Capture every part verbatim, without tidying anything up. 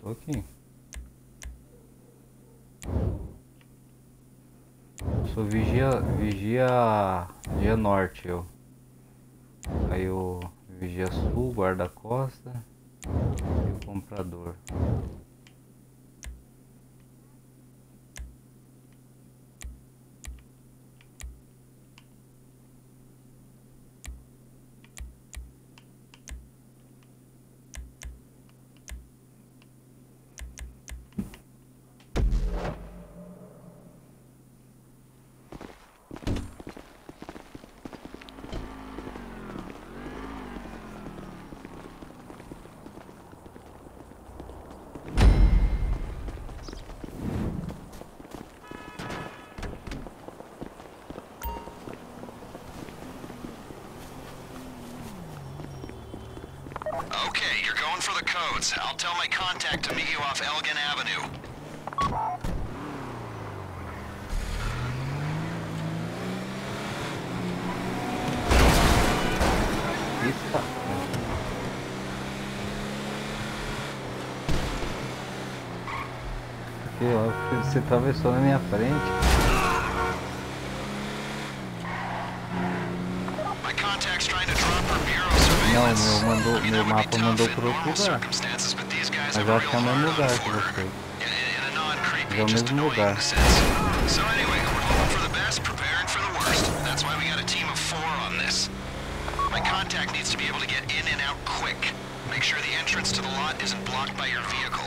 tô aqui. Eu sou vigia, vigia, vigia norte, eu. Aí eu vigia sul, guarda-costa e o comprador. Okay, you're going for the codes. I'll tell my contact to meet you off Elgin Avenue. Eita. Aqui, ó, você atravessou na minha frente. My contact's trying to drop her bureau surveillance. Não, meu, mandou, meu mapa mandou pro outro lugar. Circumstances, but these guys Mas have eu a acho que é real o mesmo hard lugar on que for her. você. In, in a non-creepy, É o just mesmo annoying lugar. sense. So anyway, we're hoping for the best, preparing for the worst. That's why we got a team of four on this. My contact needs to be able to get in and out quick. Make sure the entrance to the lot isn't blocked by your vehicle.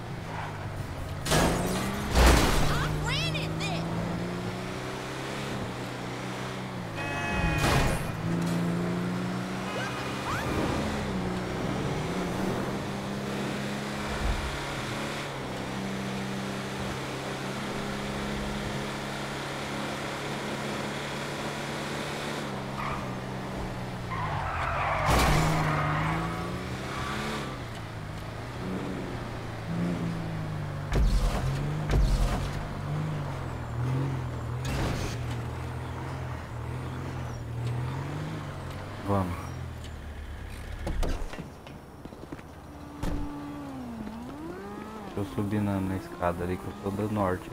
Vamos. Deixa eu subir na, na escada ali que eu sou do norte.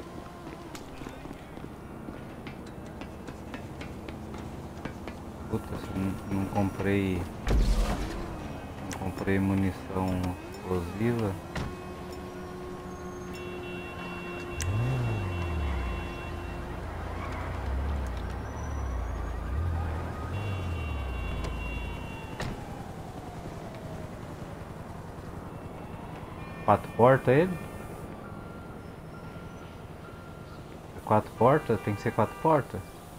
Puta, não, não comprei. Não comprei munição explosiva. Quatro portas ele? Quatro portas? Tem que ser quatro portas?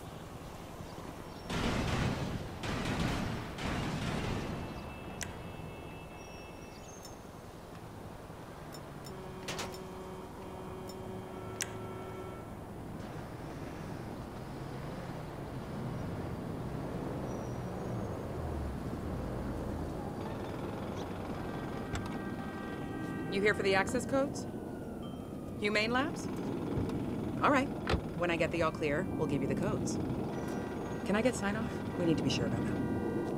You here for the access codes? Humane Labs? All right. When I get the all clear, we'll give you the codes. Can I get sign off? We need to be sure about that.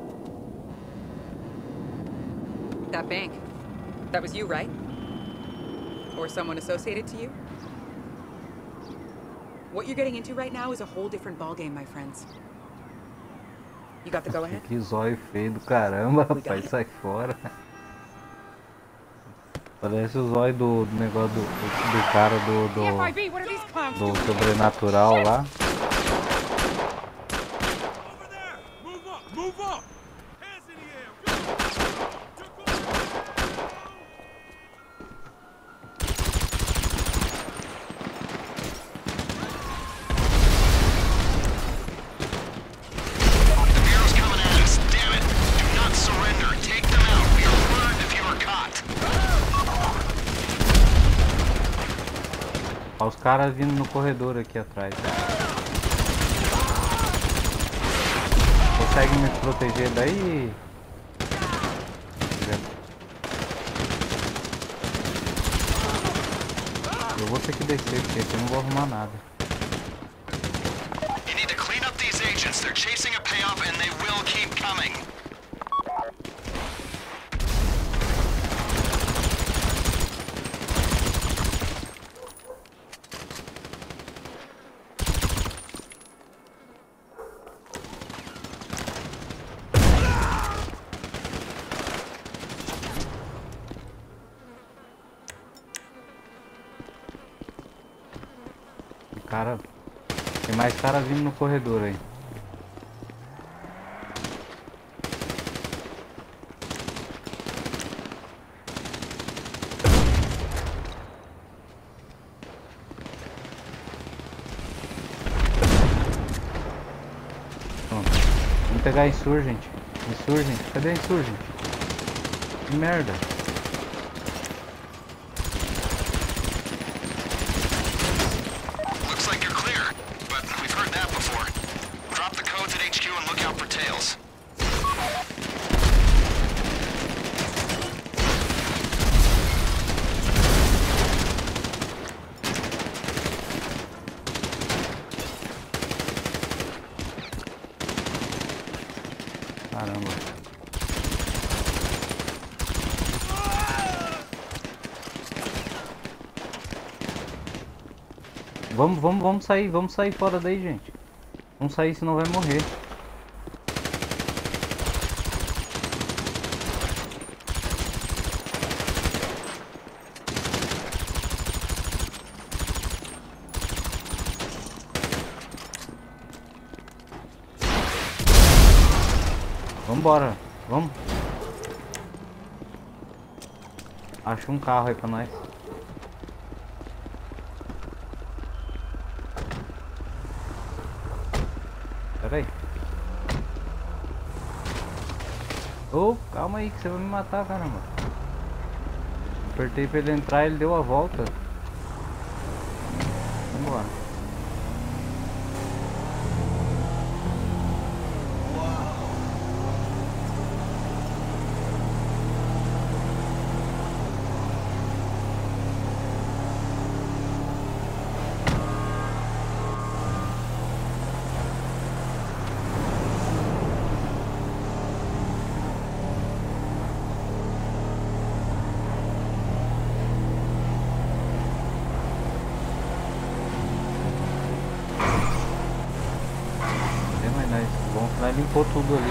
That bank. That was you, right? Or someone associated to you? What you're getting into right now is a whole different ballgame, my friends. You got the go-ahead? Que zóio feio do caramba, rapaz, sai fora. Parece o zóio do, do negócio do, do, do cara do, do, do sobrenatural lá. Olha os caras vindo no corredor aqui atrás. Consegue me proteger daí? Eu vou ter que descer porque aqui eu não vou arrumar nada. You need to clean up these agents. They're chasing a payoff and they will keep coming. Cara, tem mais cara vindo no corredor aí. Pronto. Vamos pegar Insurgent. Insurgent, cadê a Insurgent? Que merda. Looks like you're clear, but we've heard that before. Drop the codes at H Q and look out for tails. Caramba. Vamos, vamos, vamos sair, vamos sair fora daí, gente. Vamos sair, senão vai morrer. Vambora, vamos. Acha um carro aí pra nós. Pera aí. Ô, oh, calma aí que você vai me matar, caramba. Apertei pra ele entrar, ele deu a volta. Vambora. Bom, nós limpou tudo ali.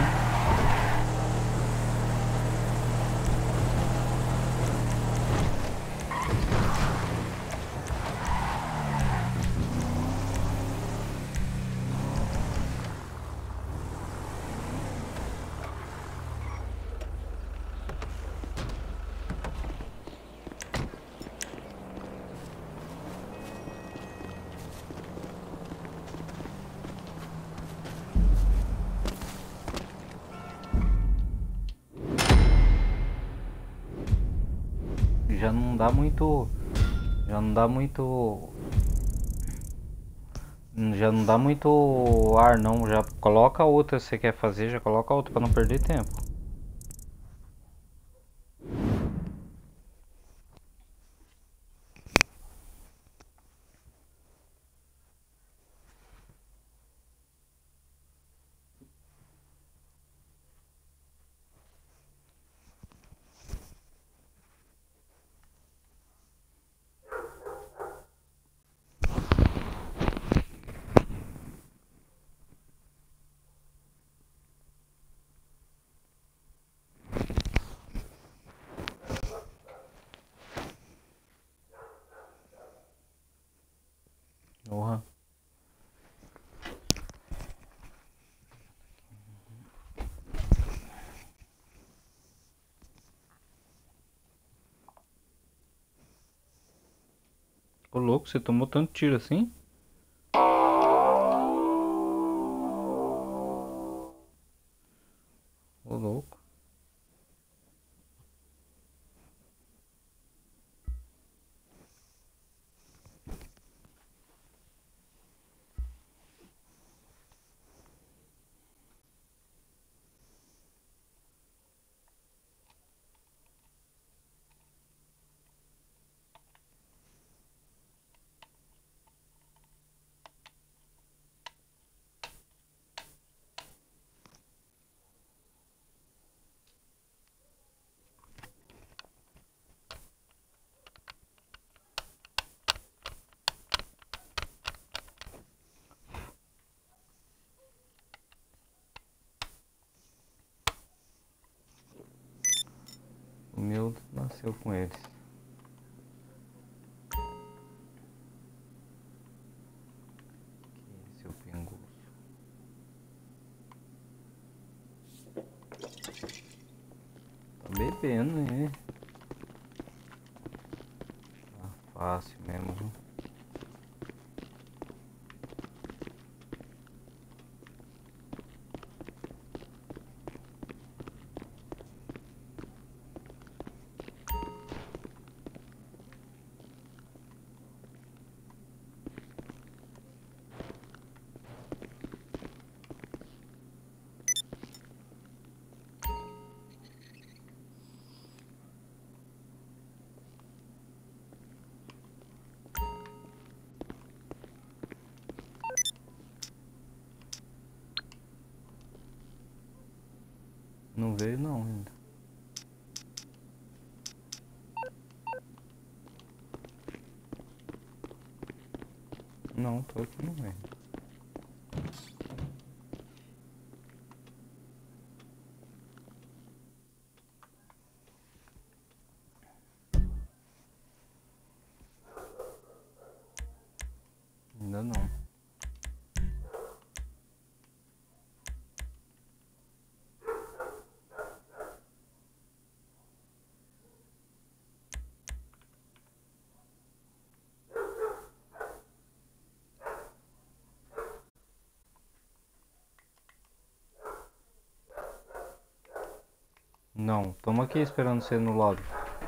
Já não dá muito, já não dá muito, já não dá muito ar não, já coloca outra se você quer fazer, já coloca outra para não perder tempo. Porra. Ô louco, você tomou tanto tiro assim? Ô louco. O meu nasceu com eles. pena, né? Tá fácil mesmo, viu? Não veio não ainda. Não, tô aqui no meio. Ainda não. Não, estamos aqui esperando você no lobby.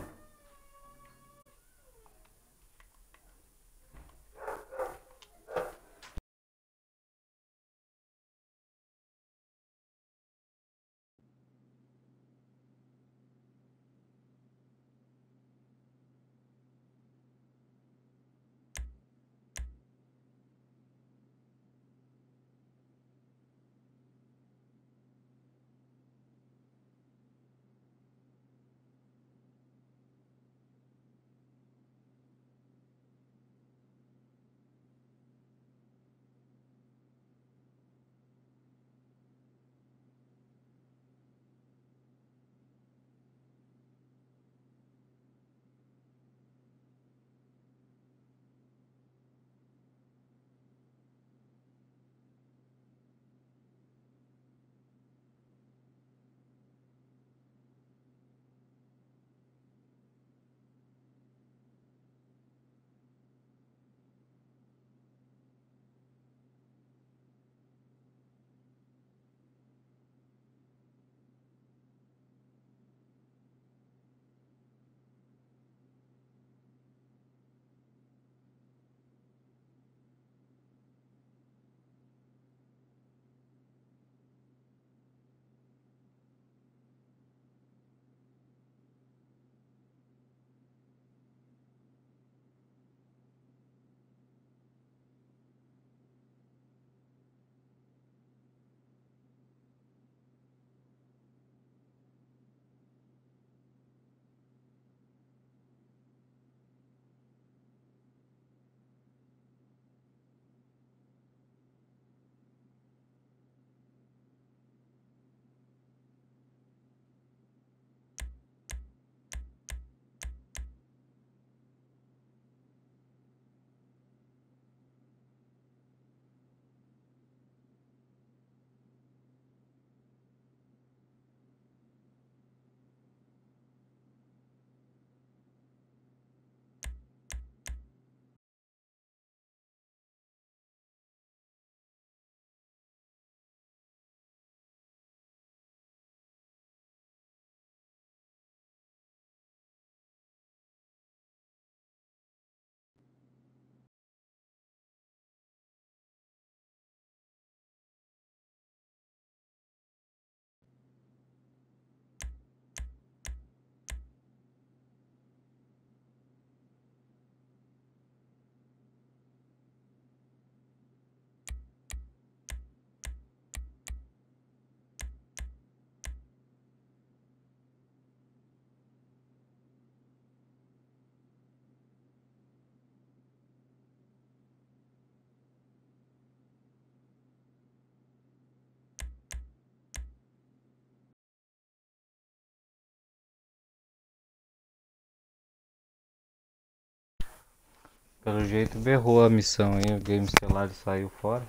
Pelo jeito berrou a missão aí, o Game Stellar saiu fora.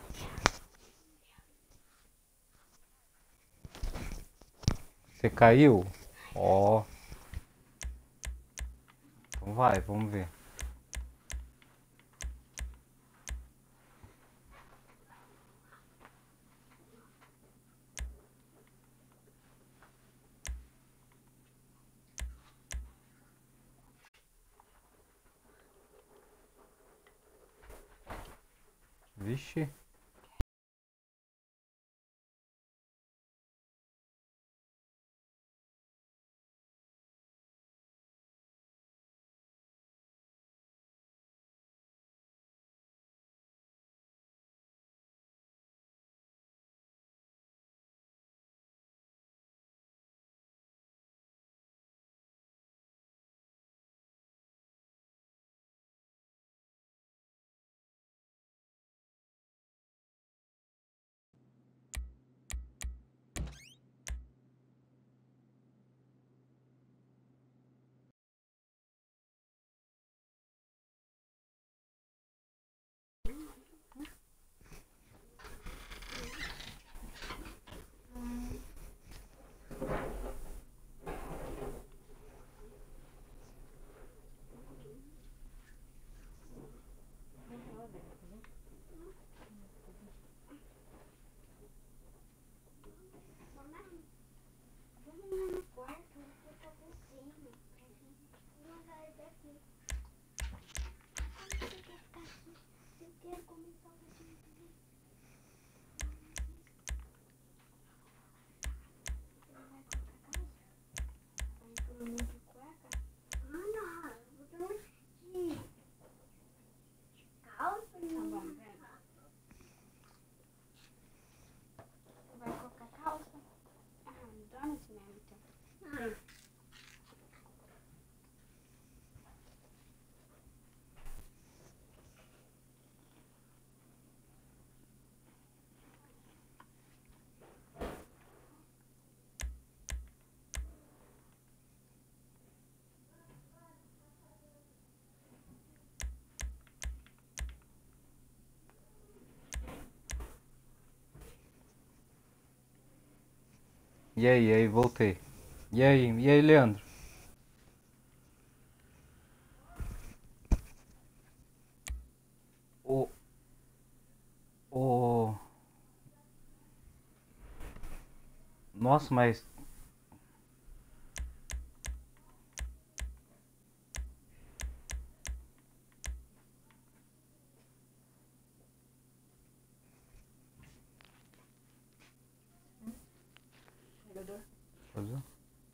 Você caiu? Ó. Oh. vai, vamos ver. Vixe. E aí, e aí, voltei. E aí, e aí, Leandro? O. O. Nossa, mas. Pois é.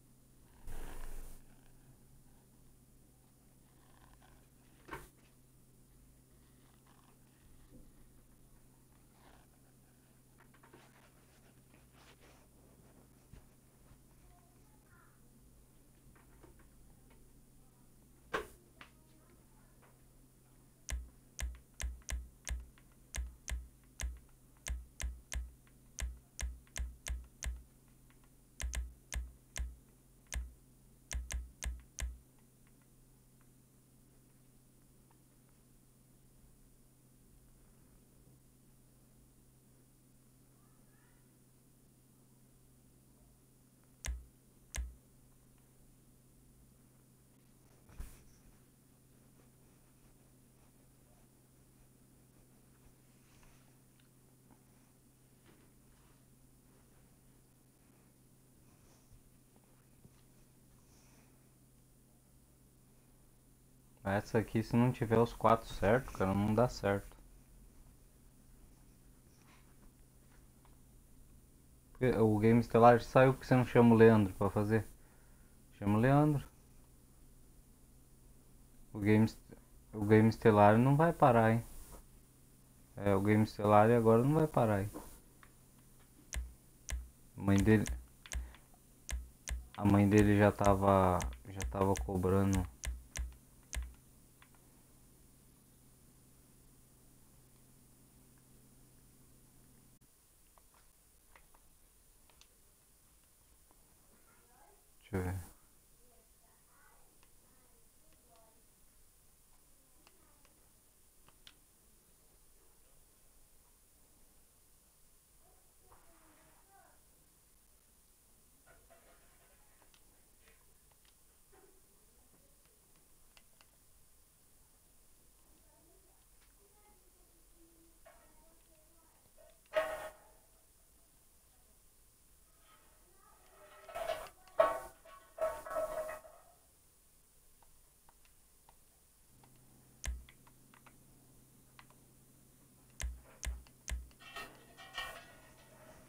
Essa aqui, se não tiver os quatro certo, cara, não dá certo. O Game Estelar saiu porque você não chama o Leandro pra fazer. Chama o Leandro. O Game, o Game Estelar não vai parar, hein? É, o Game Estelar agora não vai parar, hein? A mãe dele. A mãe dele já tava. Já tava cobrando. Deixa eu ver.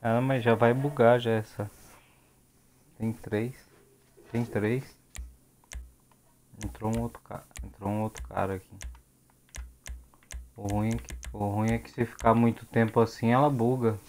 Ah, mas já vai bugar já essa. Tem três. Tem três. Entrou um outro cara. Entrou um outro cara aqui. O ruim é que, o ruim é que se ficar muito tempo assim ela buga.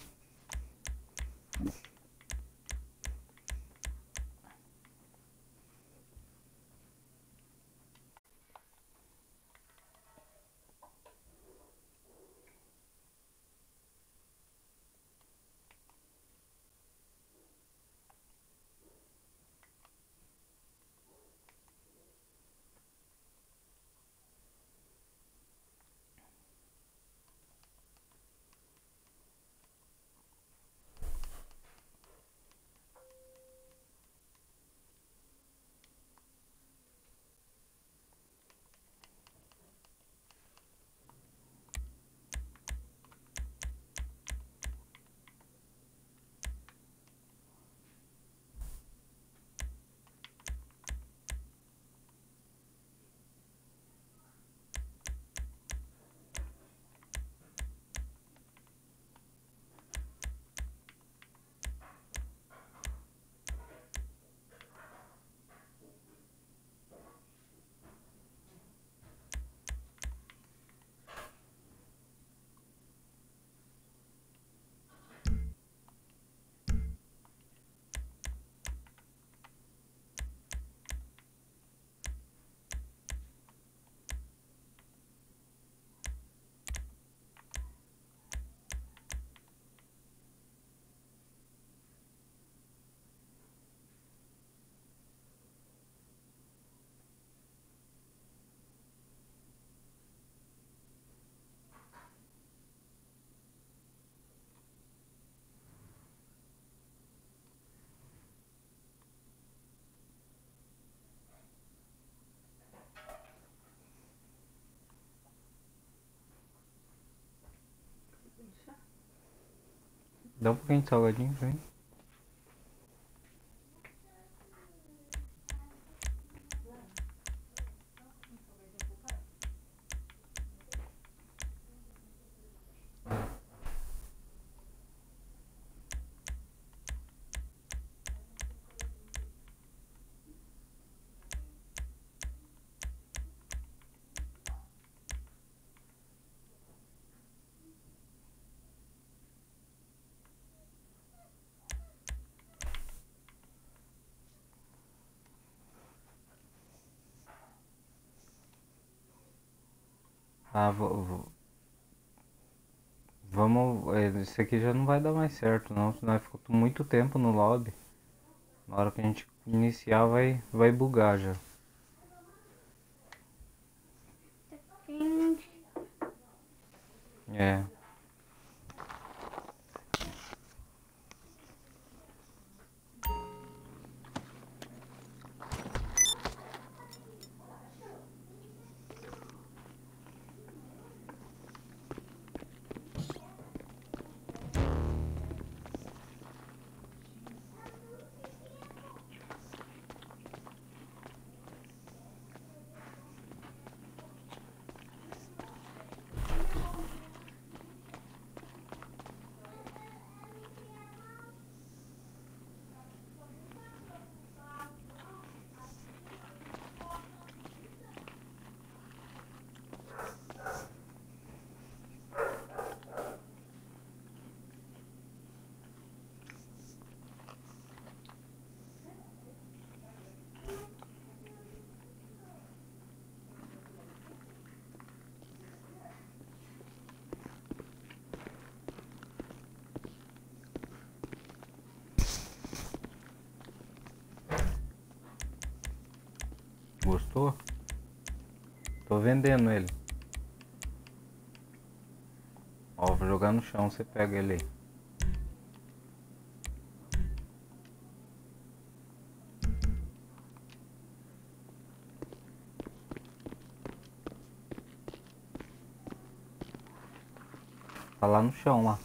Dá um pouquinho de salgadinho pra mim. Ah, vou, vou- vamos. é, Esse aqui já não vai dar mais certo, não. Senão ficou muito tempo no lobby. Na hora que a gente iniciar, vai, vai bugar já. É. Gostou? Tô vendendo ele. Ó, vou jogar no chão, você pega ele aí. Tá lá no chão, lá.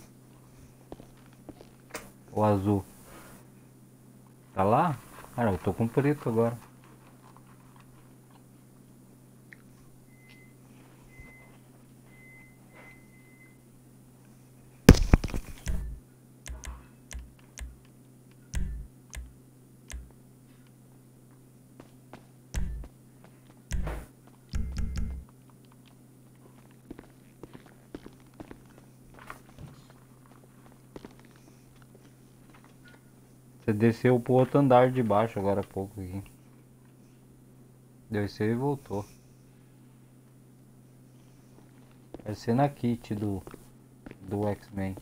O azul. Tá lá? Cara, eu tô com preto agora. Você desceu pro outro andar de baixo agora há pouco aqui. Desceu e voltou. Vai ser na kit do, do X-Men.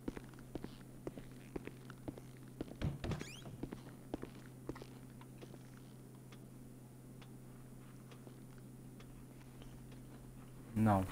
Não.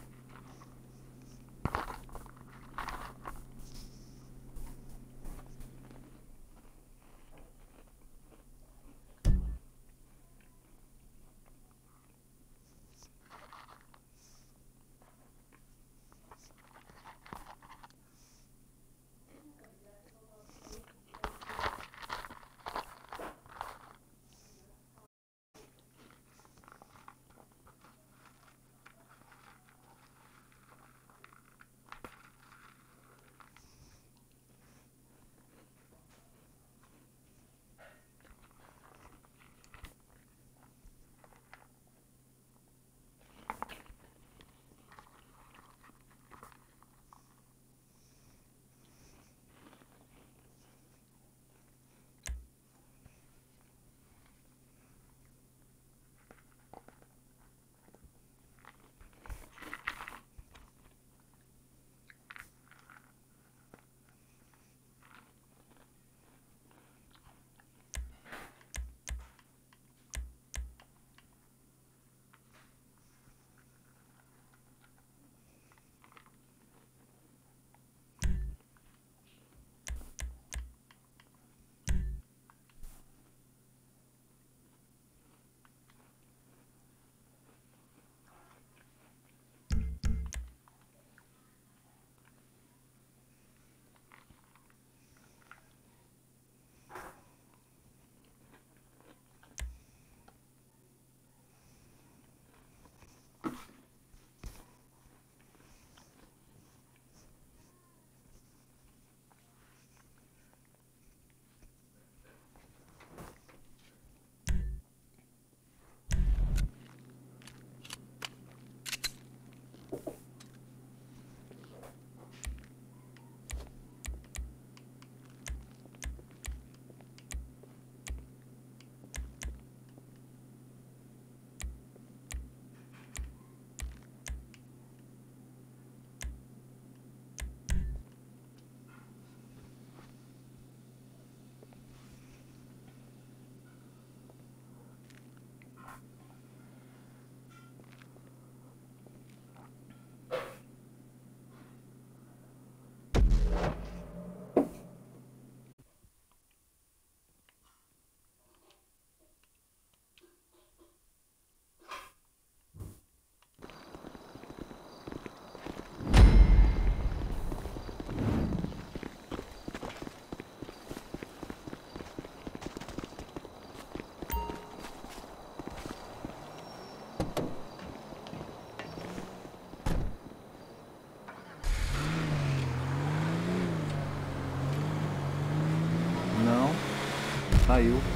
Saiu.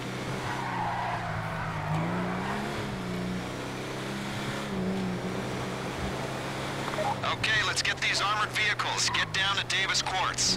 Okay, let's get these armored vehicles. Get down to Davis Quartz.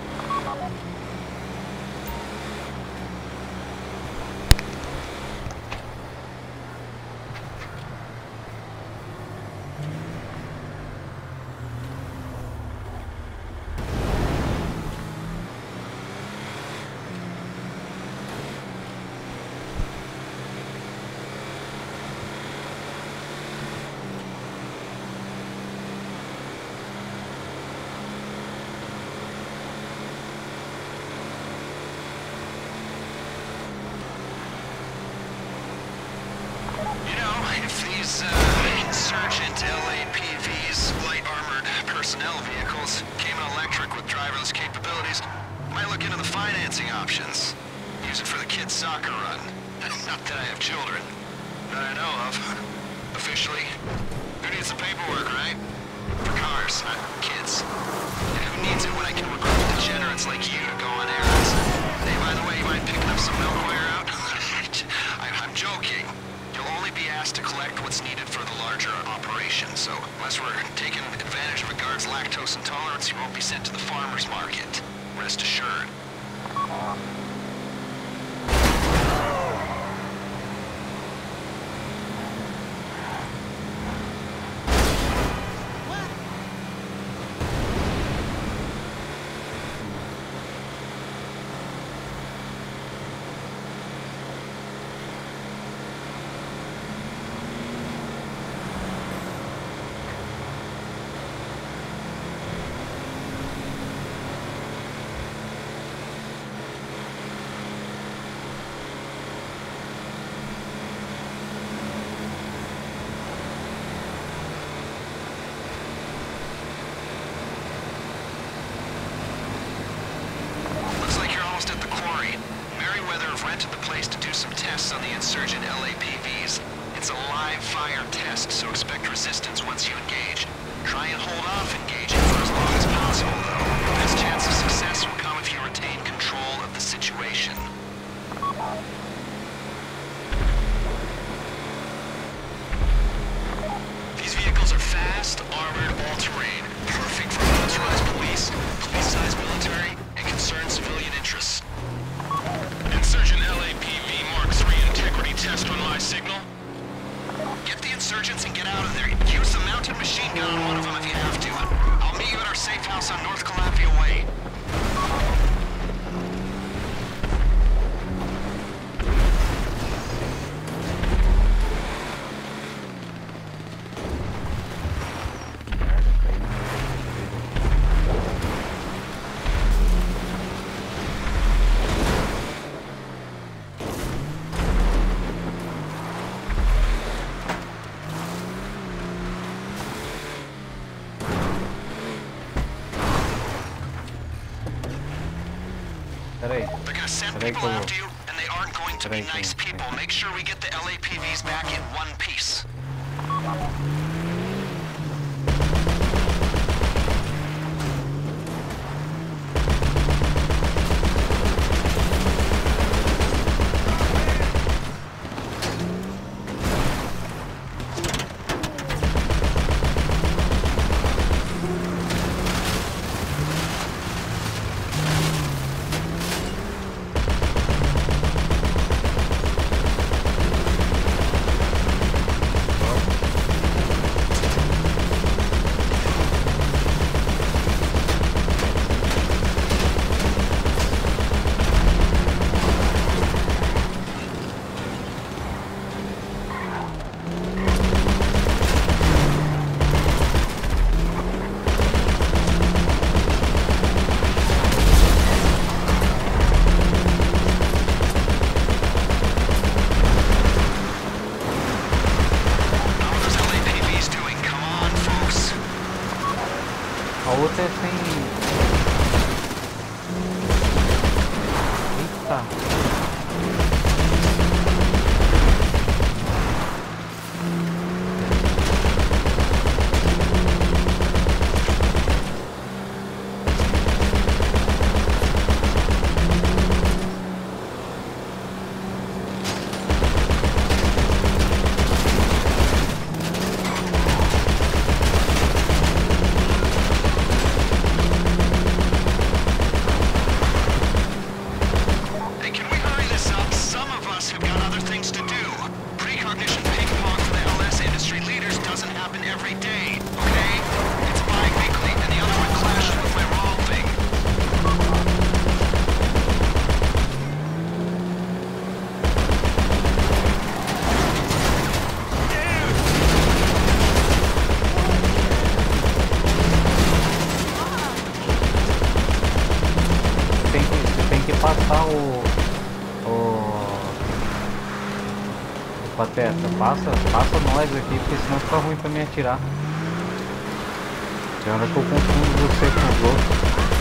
These uh, insurgent L A P Vs, light armored personnel vehicles, came in electric with driverless capabilities. Might look into the financing options. Use it for the kids' soccer run. Not that I have children. That I know of. Officially. Who needs the paperwork, right? For cars, not kids. And who needs it when I can recruit degenerates like you to go on errands? Hey, by the way, you mind picking up some milkware out? I, I'm joking. You'll only be asked to collect what's needed for the larger operation, so unless we're taking advantage of a guard's lactose intolerance, you won't be sent to the farmer's market. Rest assured. rented the place to do some tests on the insurgent L A P Vs. It's a live fire test, so expect resistance once you engage. Try and hold off engaging for as long as possible, though. The best chance of success will come if you retain control of the situation. These vehicles are fast, armored, all-terrain, perfect for militarized police, police-sized military, and concerned civilian interests. Insurgent L A P V Mark three integrity test on my signal. Get the insurgents and get out of there. Use the mounted machine gun on one of them if you have to. I'll meet you at our safe house on North Calafia Way. Peraí. They're gonna send Peraí people que eu vou. after you, and they aren't going to be Peraí que eu nice vou. people. Make sure we get the L A P Vs back in one piece. A outra é sem... Eita! Passar o, o Pateta, passa, passa nós aqui, porque senão fica ruim pra me atirar. Tem hora que eu confundo você com os outros.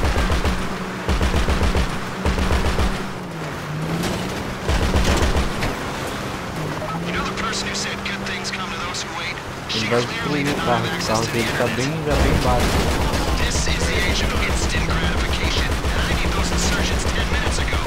Ele vai destruir o carro, o carro dele tá bem, já bem baixo. This is the age of instant gratification, and I need those insurgents ten minutes ago.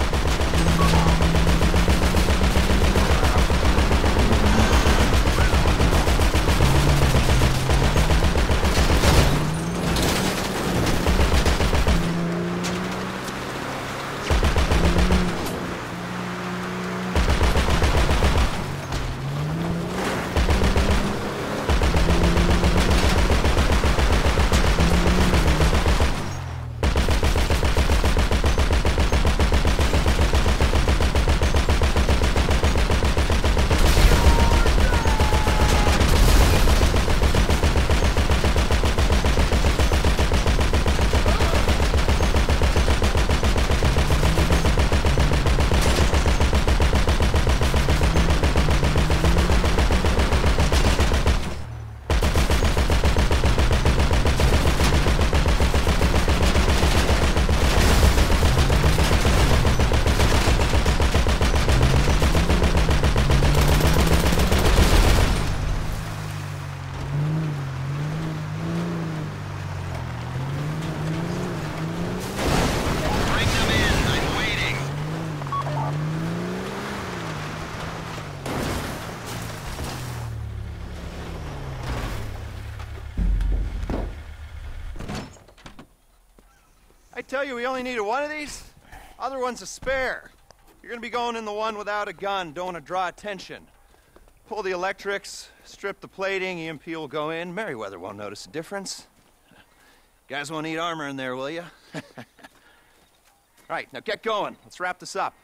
tell you we only needed one of these? Other one's a spare. You're gonna be going in the one without a gun. Don't want to draw attention. Pull the electrics, strip the plating, E M P will go in. Merryweather won't notice a difference. Guys won't need armor in there, will you? Right, now get going. Let's wrap this up.